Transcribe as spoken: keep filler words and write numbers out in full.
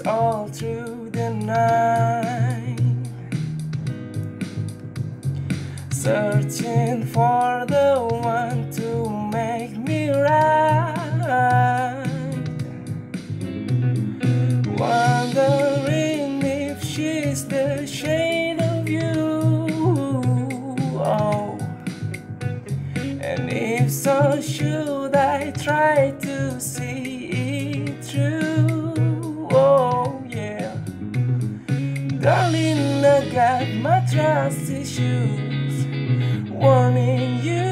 all through the night, searching for the one to make me right, wondering if she's the shade of you. Oh, and if so, should I try to see it through? Oh yeah, darling, I got my trust issues, warning you